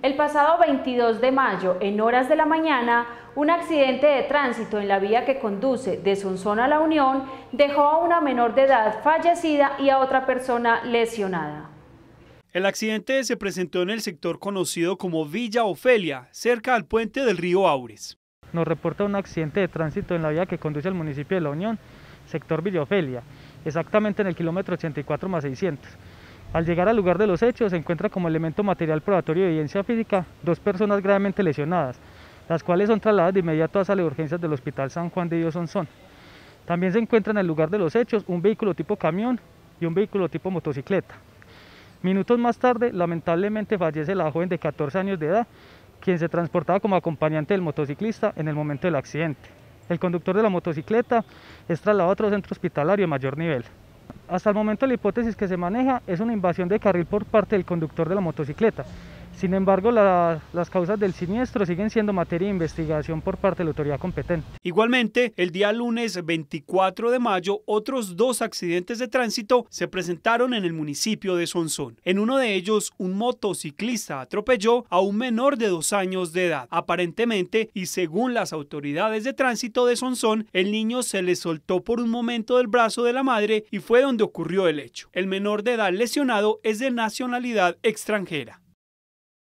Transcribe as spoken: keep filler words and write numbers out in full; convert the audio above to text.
El pasado veintidós de mayo, en horas de la mañana, un accidente de tránsito en la vía que conduce de Sonsón a La Unión dejó a una menor de edad fallecida y a otra persona lesionada. El accidente se presentó en el sector conocido como Villa Ofelia, cerca al puente del río Aures. Nos reporta un accidente de tránsito en la vía que conduce al municipio de La Unión, sector Villa Ofelia, exactamente en el kilómetro ochenta y cuatro más seiscientos. Al llegar al lugar de los hechos se encuentra como elemento material probatorio de evidencia física dos personas gravemente lesionadas, las cuales son trasladadas de inmediato a sala de urgencias del Hospital San Juan de Dios Sonsón. También se encuentra en el lugar de los hechos un vehículo tipo camión y un vehículo tipo motocicleta. Minutos más tarde, lamentablemente fallece la joven de catorce años de edad, quien se transportaba como acompañante del motociclista en el momento del accidente. El conductor de la motocicleta es trasladado a otro centro hospitalario de mayor nivel. Hasta el momento la hipótesis que se maneja es una invasión de carril por parte del conductor de la motocicleta. Sin embargo, la, las causas del siniestro siguen siendo materia de investigación por parte de la autoridad competente. Igualmente, el día lunes veinticuatro de mayo, otros dos accidentes de tránsito se presentaron en el municipio de Sonsón. En uno de ellos, un motociclista atropelló a un menor de dos años de edad. Aparentemente, y según las autoridades de tránsito de Sonsón, el niño se le soltó por un momento del brazo de la madre y fue donde ocurrió el hecho. El menor de edad lesionado es de nacionalidad extranjera.